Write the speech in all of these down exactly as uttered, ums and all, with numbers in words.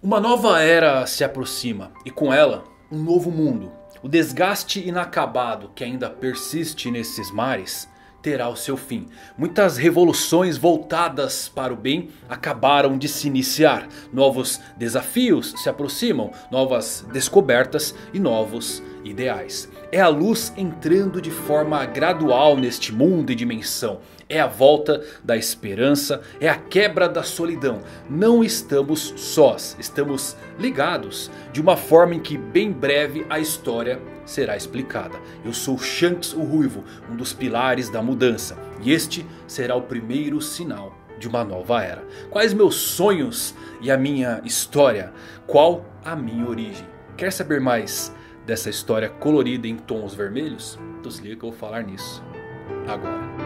Uma nova era se aproxima e com ela um novo mundo. O desgaste inacabado que ainda persiste nesses mares terá o seu fim. Muitas revoluções voltadas para o bem acabaram de se iniciar. Novos desafios se aproximam, novas descobertas e novos ideais. É a luz entrando de forma gradual neste mundo e dimensão. É a volta da esperança, é a quebra da solidão. Não estamos sós, estamos ligados de uma forma em que bem breve a história será explicada. Eu sou Shanks o Ruivo, um dos pilares da mudança. E este será o primeiro sinal de uma nova era. Quais meus sonhos e a minha história? Qual a minha origem? Quer saber mais dessa história colorida em tons vermelhos? Então se liga que eu vou falar nisso agora.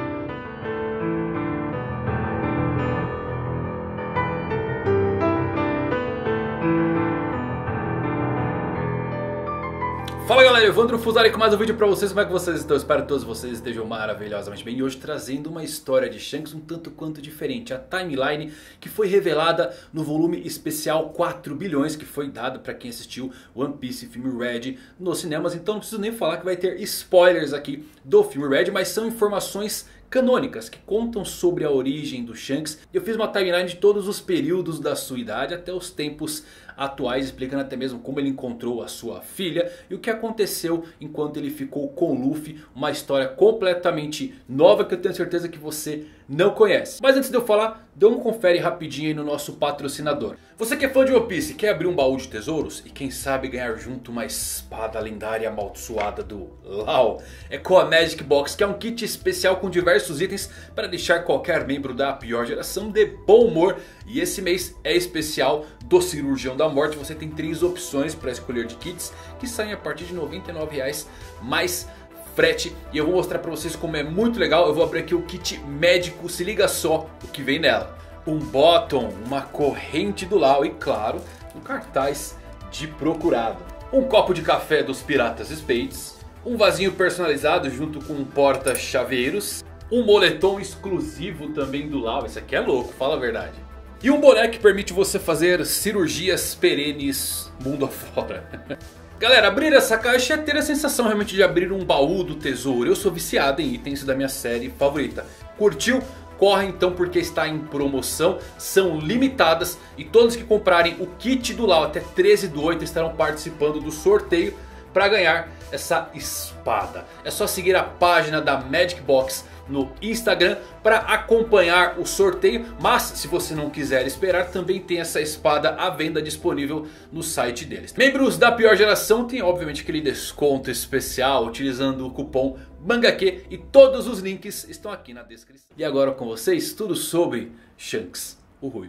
Fala galera, Evandro Fusari com mais um vídeo pra vocês. Como é que vocês estão? Espero que todos vocês estejam maravilhosamente bem. E hoje trazendo uma história de Shanks um tanto quanto diferente. A timeline que foi revelada no volume especial quatro bilhões. Que foi dado pra quem assistiu One Piece filme Red nos cinemas. Então não preciso nem falar que vai ter spoilers aqui do filme Red. Mas são informações canônicas que contam sobre a origem do Shanks. Eu fiz uma timeline de todos os períodos da sua idade até os tempos atuais, explicando até mesmo como ele encontrou a sua filha e o que aconteceu enquanto ele ficou com Luffy. Uma história completamente nova que eu tenho certeza que você não conhece. Mas antes de eu falar, dê um confere rapidinho aí no nosso patrocinador. Você que é fã de One Piece, quer abrir um baú de tesouros e quem sabe ganhar junto uma espada lendária amaldiçoada do Law? É com a Magic Box, que é um kit especial com diversos itens para deixar qualquer membro da pior geração de bom humor. E esse mês é especial do Cirurgião da Morte. Você tem três opções para escolher de kits que saem a partir de noventa e nove reais mais frete. E eu vou mostrar para vocês como é muito legal. Eu vou abrir aqui o kit médico, se liga só o que vem nela. Um bottom, uma corrente do Law e claro, um cartaz de procurado. Um copo de café dos Piratas Spades. Um vasinho personalizado junto com um porta-chaveiros. Um moletom exclusivo também do Law. Esse aqui é louco, fala a verdade. E um boné que permite você fazer cirurgias perenes mundo afora. Galera, abrir essa caixa é ter a sensação realmente de abrir um baú do tesouro. Eu sou viciado em itens da minha série favorita. Curtiu? Corre então porque está em promoção. São limitadas e todos que comprarem o kit do Law até treze do oito estarão participando do sorteio para ganhar essa espada. É só seguir a página da Magic Box no Instagram para acompanhar o sorteio. Mas se você não quiser esperar, também tem essa espada à venda disponível no site deles. Membros da pior geração tem obviamente aquele desconto especial utilizando o cupom MANGAQ. E todos os links estão aqui na descrição. E agora com vocês tudo sobre Shanks o Ruivo.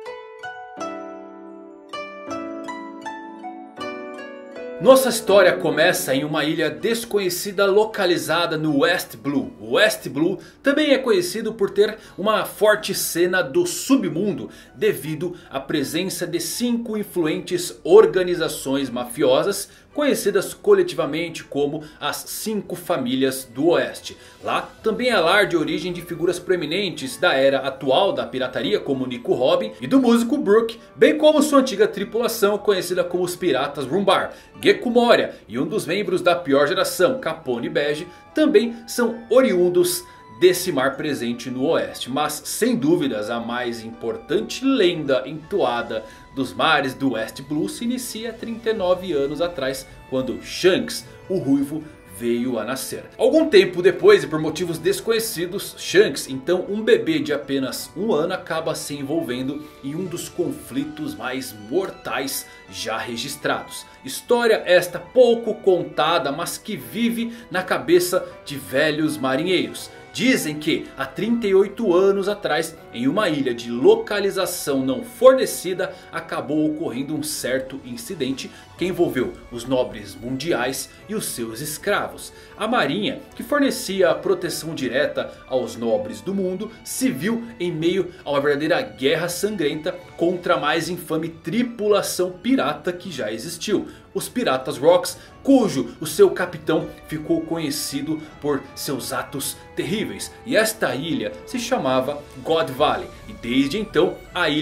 Nossa história começa em uma ilha desconhecida localizada no West Blue. O West Blue também é conhecido por ter uma forte cena do submundo devido à presença de cinco influentes organizações mafiosas conhecidas coletivamente como as Cinco Famílias do Oeste. Lá também é lar de origem de figuras proeminentes da era atual da pirataria como Nico Robin e do músico Brook, bem como sua antiga tripulação conhecida como os Piratas Rumbar. Gekko Moria e um dos membros da pior geração, Capone Bege, também são oriundos desse mar presente no oeste. Mas sem dúvidas a mais importante lenda entoada dos mares do West Blue se inicia trinta e nove anos atrás, quando Shanks o Ruivo veio a nascer. Algum tempo depois e por motivos desconhecidos, Shanks, então um bebê de apenas um ano, acaba se envolvendo em um dos conflitos mais mortais já registrados. História esta pouco contada, mas que vive na cabeça de velhos marinheiros. Dizem que há trinta e oito anos atrás, em uma ilha de localização não fornecida, acabou ocorrendo um certo incidente que envolveu os nobres mundiais e os seus escravos. A marinha, que fornecia a proteção direta aos nobres do mundo, se viu em meio a uma verdadeira guerra sangrenta contra a mais infame tripulação pirata que já existiu. Os Piratas Rocks, cujo o seu capitão ficou conhecido por seus atos terríveis. E esta ilha se chamava God Valley. E desde então a ilha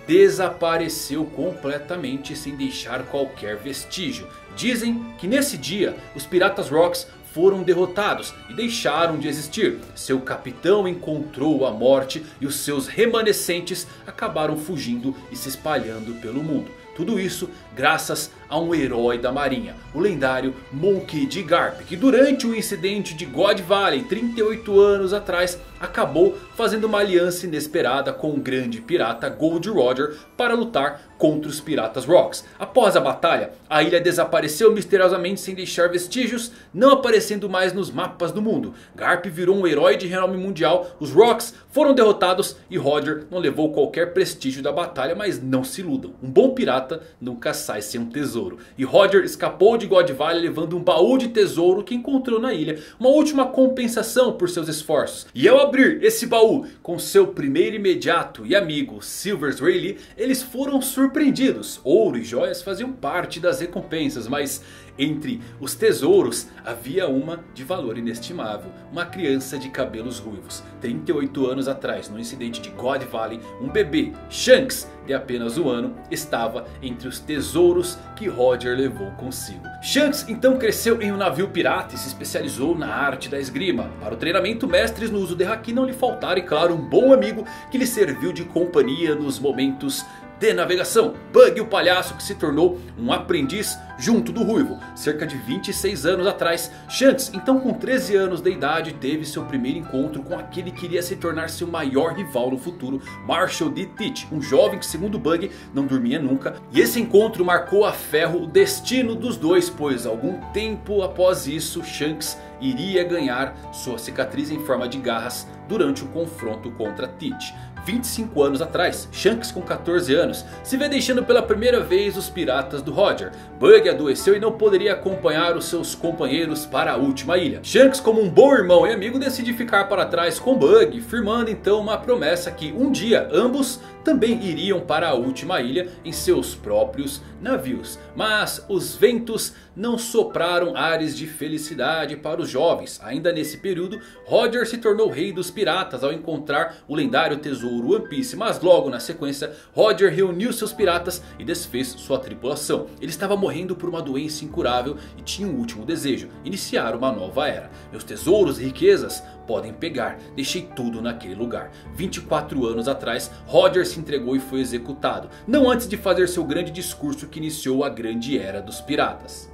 desapareceu completamente sem deixar qualquer vestígio. Dizem que nesse dia os Piratas Rocks foram derrotados e deixaram de existir. Seu capitão encontrou a morte e os seus remanescentes acabaram fugindo e se espalhando pelo mundo. Tudo isso graças a um herói da marinha, o lendário Monkey D. Garp, que durante o incidente de God Valley trinta e oito anos atrás acabou fazendo uma aliança inesperada com o grande pirata Gold Roger para lutar contra os Piratas Rocks. Após a batalha, a ilha desapareceu misteriosamente sem deixar vestígios, não aparecendo mais nos mapas do mundo. Garp virou um herói de renome mundial, os Rocks foram derrotados e Roger não levou qualquer prestígio da batalha, mas não se iludam. Um bom pirata nunca sai sem um tesouro. E Roger escapou de God Valley levando um baú de tesouro que encontrou na ilha. Uma última compensação por seus esforços. E ao abrir esse baú com seu primeiro imediato e amigo Silvers Rayleigh, eles foram surpreendidos. Ouro e joias faziam parte das recompensas, mas entre os tesouros havia uma de valor inestimável. Uma criança de cabelos ruivos. trinta e oito anos atrás, no incidente de God Valley, um bebê, Shanks, de apenas um ano, estava entre os tesouros que Roger levou consigo. Shanks então cresceu em um navio pirata e se especializou na arte da esgrima. Para o treinamento, mestres no uso de haki não lhe faltaram, e claro, um bom amigo que lhe serviu de companhia nos momentos de navegação. Bug, o palhaço, que se tornou um aprendiz junto do Ruivo. Cerca de vinte e seis anos atrás, Shanks, então com treze anos de idade, teve seu primeiro encontro com aquele que iria se tornar seu maior rival no futuro, Marshall D. Teach, um jovem que, segundo Bug, não dormia nunca. E esse encontro marcou a ferro o destino dos dois, pois algum tempo após isso, Shanks iria ganhar sua cicatriz em forma de garras durante o confronto contra Teach. vinte e cinco anos atrás, Shanks, com quatorze anos, se vê deixando pela primeira vez os piratas do Roger. Bug adoeceu e não poderia acompanhar os seus companheiros para a última ilha. Shanks, como um bom irmão e amigo, decide ficar para trás com Bug, firmando então uma promessa que um dia ambos também iriam para a última ilha em seus próprios navios. Mas os ventos não sopraram ares de felicidade para os jovens. Ainda nesse período, Roger se tornou rei dos piratas ao encontrar o lendário tesouro One Piece. Mas logo na sequência, Roger reuniu seus piratas e desfez sua tripulação. Ele estava morrendo por uma doença incurável e tinha um último desejo: iniciar uma nova era. Meus tesouros e riquezas podem pegar, deixei tudo naquele lugar. vinte e quatro anos atrás, Roger se entregou e foi executado. Não antes de fazer seu grande discurso que iniciou a grande era dos piratas.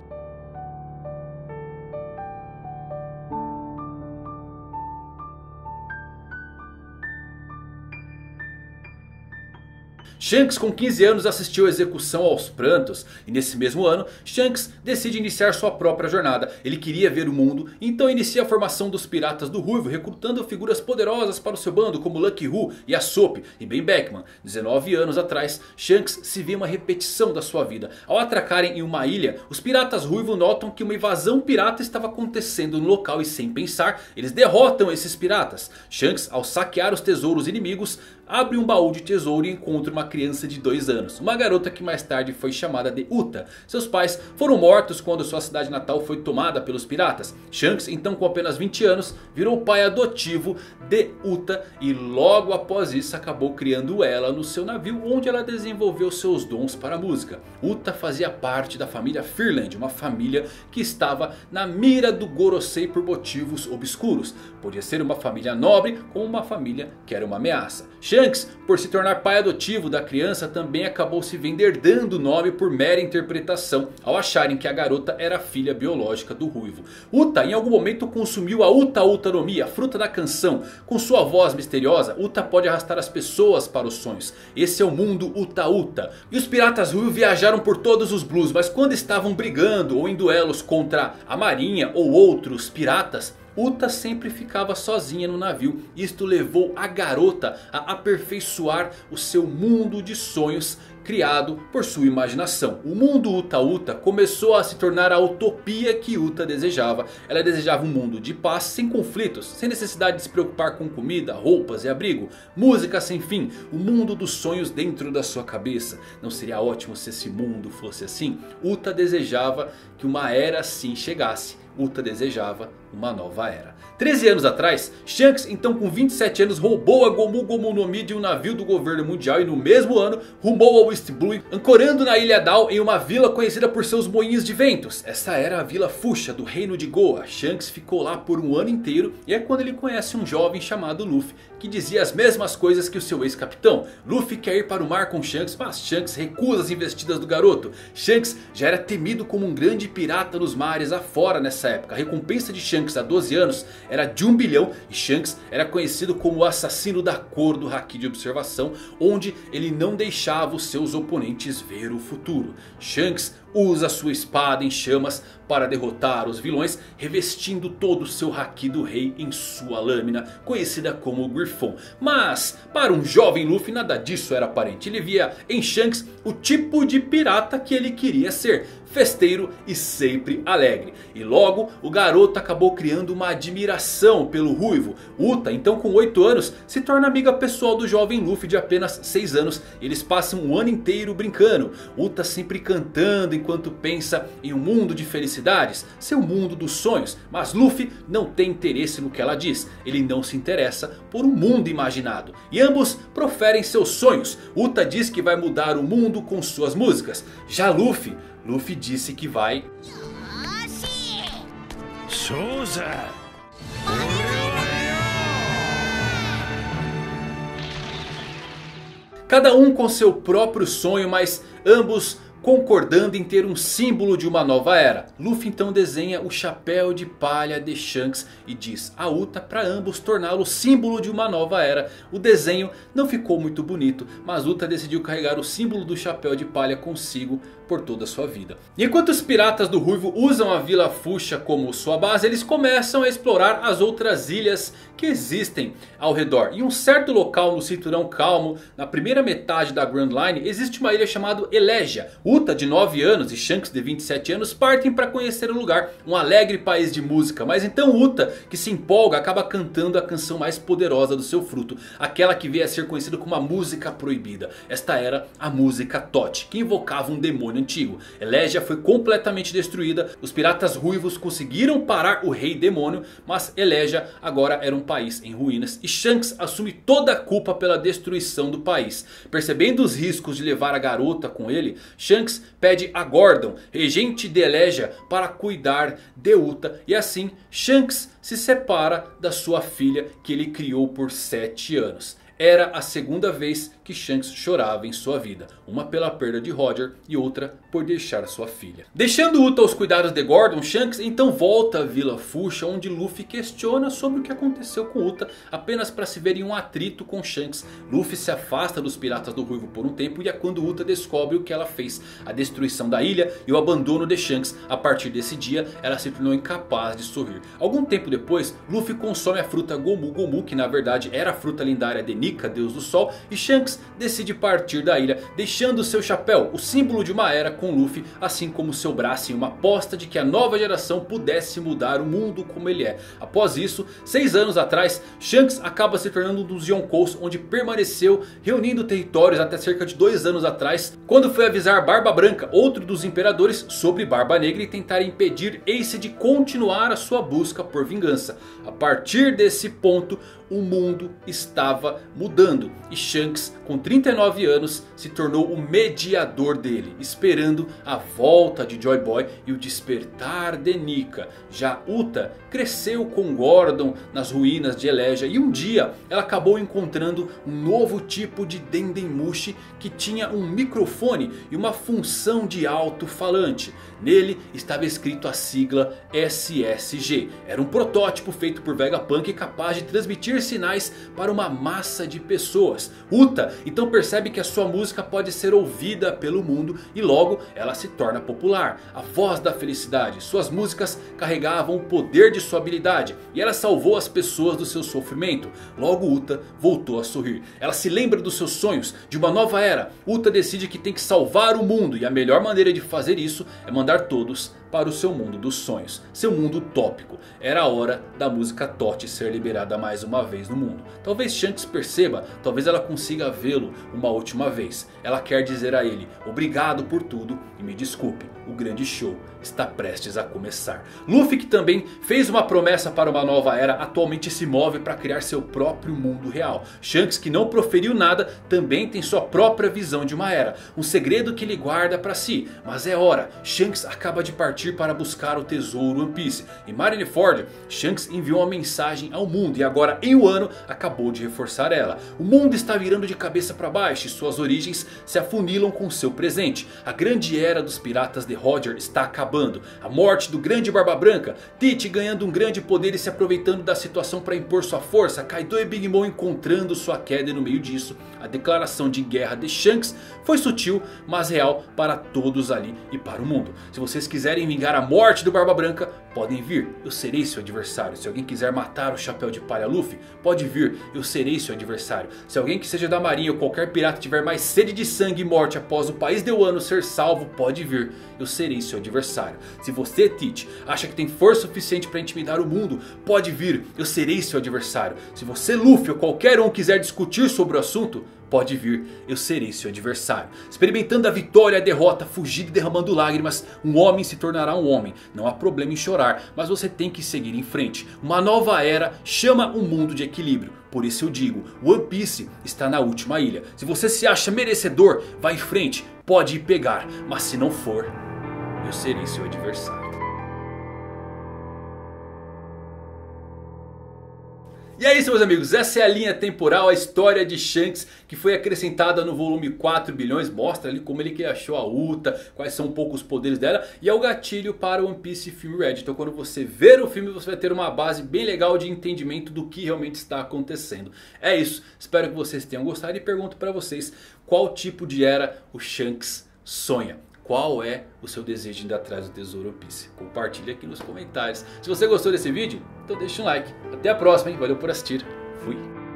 Shanks, com quinze anos, assistiu à execução aos prantos. E nesse mesmo ano, Shanks decide iniciar sua própria jornada. Ele queria ver o mundo, então inicia a formação dos Piratas do Ruivo, recrutando figuras poderosas para o seu bando, como Lucky Who, Yasopp e Ben Beckman. dezenove anos atrás, Shanks se vê uma repetição da sua vida. Ao atracarem em uma ilha, os Piratas Ruivo notam que uma invasão pirata estava acontecendo no local, e sem pensar, eles derrotam esses piratas. Shanks, ao saquear os tesouros inimigos, abre um baú de tesouro e encontra uma criança de dois anos. Uma garota que mais tarde foi chamada de Uta. Seus pais foram mortos quando sua cidade natal foi tomada pelos piratas. Shanks, então com apenas vinte anos, virou o pai adotivo de Uta. E logo após isso acabou criando ela no seu navio, onde ela desenvolveu seus dons para a música. Uta fazia parte da família Firland, uma família que estava na mira do Gorosei por motivos obscuros. Podia ser uma família nobre como uma família que era uma ameaça. Shanks, por se tornar pai adotivo da criança, também acabou se vendo herdando o nome por mera interpretação, ao acharem que a garota era a filha biológica do Ruivo. Uta em algum momento consumiu a Uta Uta no Mi, a fruta da canção. Com sua voz misteriosa, Uta pode arrastar as pessoas para os sonhos. Esse é o mundo Uta Uta. E os piratas Ruivo viajaram por todos os blues, mas quando estavam brigando ou em duelos contra a marinha ou outros piratas, Uta sempre ficava sozinha no navio. Isto levou a garota a aperfeiçoar o seu mundo de sonhos criado por sua imaginação. O mundo Uta Uta começou a se tornar a utopia que Uta desejava. Ela desejava um mundo de paz, sem conflitos, sem necessidade de se preocupar com comida, roupas e abrigo, música sem fim, o mundo dos sonhos dentro da sua cabeça. Não seria ótimo se esse mundo fosse assim? Uta desejava que uma era assim chegasse. Uta desejava uma nova era. treze anos atrás, Shanks, então com vinte e sete anos, roubou a Gomu Gomu no Mi de um navio do governo mundial. E no mesmo ano, rumou ao East Blue, ancorando na Ilha Dao em uma vila conhecida por seus moinhos de ventos. Essa era a Vila Fuchsia do reino de Goa. Shanks ficou lá por um ano inteiro. E é quando ele conhece um jovem chamado Luffy, que dizia as mesmas coisas que o seu ex-capitão. Luffy quer ir para o mar com Shanks, mas Shanks recusa as investidas do garoto. Shanks já era temido como um grande pirata nos mares afora nessa época. A recompensa de Shanks há doze anos era de um bilhão. E Shanks era conhecido como o assassino da cor do Haki de observação, onde ele não deixava os seus oponentes ver o futuro. Shanks usa sua espada em chamas para derrotar os vilões, revestindo todo o seu Haki do rei em sua lâmina, conhecida como Griffon. Mas para um jovem Luffy nada disso era aparente. Ele via em Shanks o tipo de pirata que ele queria ser: festeiro e sempre alegre. E logo o garoto acabou criando uma admiração pelo ruivo. Uta, então com oito anos, se torna amiga pessoal do jovem Luffy de apenas seis anos. Eles passam um ano inteiro brincando. Uta sempre cantando enquanto pensa em um mundo de felicidades, seu mundo dos sonhos. Mas Luffy não tem interesse no que ela diz. Ele não se interessa por um mundo imaginado. E ambos proferem seus sonhos. Uta diz que vai mudar o mundo com suas músicas. Já Luffy... Luffy disse que vai... Cada um com seu próprio sonho, mas ambos concordando em ter um símbolo de uma nova era. Luffy então desenha o chapéu de palha de Shanks e diz a Uta para ambos torná-lo símbolo de uma nova era. O desenho não ficou muito bonito, mas Uta decidiu carregar o símbolo do chapéu de palha consigo por toda a sua vida. E enquanto os piratas do Ruivo usam a Vila Fuchsia como sua base, eles começam a explorar as outras ilhas que existem ao redor. Em um certo local no Cinturão Calmo, na primeira metade da Grand Line, existe uma ilha chamada Elegia. Uta, de nove anos, e Shanks, de vinte e sete anos, partem para conhecer o lugar. Um alegre país de música. Mas então Uta, que se empolga, acaba cantando a canção mais poderosa do seu fruto. Aquela que veio a ser conhecida como a música proibida. Esta era a música Tote, que invocava um demônio antigo. Elegia foi completamente destruída. Os piratas ruivos conseguiram parar o rei demônio. Mas Elegia agora era um país em ruínas. E Shanks assume toda a culpa pela destruição do país. Percebendo os riscos de levar a garota com ele, Shanks pede a Gordon, regente de Elegia, para cuidar de Uta. E assim Shanks se separa da sua filha que ele criou por sete anos. Era a segunda vez que Shanks chorava em sua vida. Uma pela perda de Roger e outra por deixar sua filha. Deixando Uta aos cuidados de Gordon, Shanks então volta à Vila Fuchsia, onde Luffy questiona sobre o que aconteceu com Uta, apenas para se ver em um atrito com Shanks. Luffy se afasta dos piratas do Ruivo por um tempo e é quando Uta descobre o que ela fez. A destruição da ilha e o abandono de Shanks. A partir desse dia ela se tornou incapaz de sorrir. Algum tempo depois, Luffy consome a fruta Gomu Gomu, que na verdade era a fruta lendária de Nika, deus do sol. E Shanks decide partir da ilha, deixando seu chapéu, o símbolo de uma era, com Luffy, assim como seu braço, em uma aposta de que a nova geração pudesse mudar o mundo como ele é. Após isso, seis anos atrás, Shanks acaba se tornando um dos Yonkous, onde permaneceu reunindo territórios até cerca de dois anos atrás, quando foi avisar Barba Branca, outro dos imperadores, sobre Barba Negra e tentar impedir Ace de continuar a sua busca por vingança. A partir desse ponto, o mundo estava mudando e Shanks, com trinta e nove anos, se tornou o mediador dele, esperando a volta de Joy Boy e o despertar de Nika. Já Uta cresceu com Gordon nas ruínas de Elegia e um dia ela acabou encontrando um novo tipo de Dendemushi que tinha um microfone e uma função de alto-falante. Nele estava escrito a sigla S S G. Era um protótipo feito por Vegapunk capaz de transmitir sinais para uma massa de pessoas. Uta então percebe que a sua música pode ser ouvida pelo mundo e logo ela se torna popular. A voz da felicidade. Suas músicas carregavam o poder de sua habilidade e ela salvou as pessoas do seu sofrimento. Logo Uta voltou a sorrir. Ela se lembra dos seus sonhos, de uma nova era. Uta decide que tem que salvar o mundo e a melhor maneira de fazer isso é mandar todos para o seu mundo dos sonhos, seu mundo utópico. Era a hora da música Tote ser liberada mais uma vez. vez no mundo. Talvez Shanks perceba, talvez ela consiga vê-lo uma última vez. Ela quer dizer a ele: obrigado por tudo e me desculpe, o grande show está prestes a começar. Luffy, que também fez uma promessa para uma nova era, atualmente se move para criar seu próprio mundo real. Shanks, que não proferiu nada, também tem sua própria visão de uma era. Um segredo que ele guarda para si. Mas é hora. Shanks acaba de partir para buscar o tesouro One Piece. Em Marineford, Shanks enviou uma mensagem ao mundo e agora em Wano acabou de reforçar ela. O mundo está virando de cabeça para baixo e suas origens se afunilam com seu presente. A grande era dos piratas de Roger está acabando. A morte do grande Barba Branca, Tite ganhando um grande poder e se aproveitando da situação para impor sua força, Kaido e Big Mom encontrando sua queda, e no meio disso a declaração de guerra de Shanks foi sutil, mas real para todos ali e para o mundo. Se vocês quiserem vingar a morte do Barba Branca, podem vir, eu serei seu adversário. Se alguém quiser matar o Chapéu de Palha Luffy, pode vir, eu serei seu adversário. Se alguém que seja da marinha ou qualquer pirata tiver mais sede de sangue e morte após o país de Wano ser salvo, pode vir, eu serei seu adversário. Se você, Tite, acha que tem força suficiente para intimidar o mundo, pode vir, eu serei seu adversário. Se você, Luffy, ou qualquer um quiser discutir sobre o assunto, pode vir, eu serei seu adversário. Experimentando a vitória e a derrota, fugindo e derramando lágrimas, um homem se tornará um homem. Não há problema em chorar, mas você tem que seguir em frente. Uma nova era chama um mundo de equilíbrio. Por isso eu digo, One Piece está na última ilha. Se você se acha merecedor, vá em frente, pode ir pegar. Mas se não for, eu serei seu adversário. E é isso, meus amigos, essa é a linha temporal, a história de Shanks que foi acrescentada no volume quatro bilhões. Mostra ali como ele que achou a Uta, quais são um pouco os poderes dela. E é o gatilho para o One Piece Film Red. Então quando você ver o filme, você vai ter uma base bem legal de entendimento do que realmente está acontecendo. É isso, espero que vocês tenham gostado e pergunto para vocês qual tipo de era o Shanks sonha. Qual é o seu desejo de ir atrás do tesouro One Piece? Compartilhe aqui nos comentários. Se você gostou desse vídeo, então deixa um like. Até a próxima, hein? Valeu por assistir. Fui.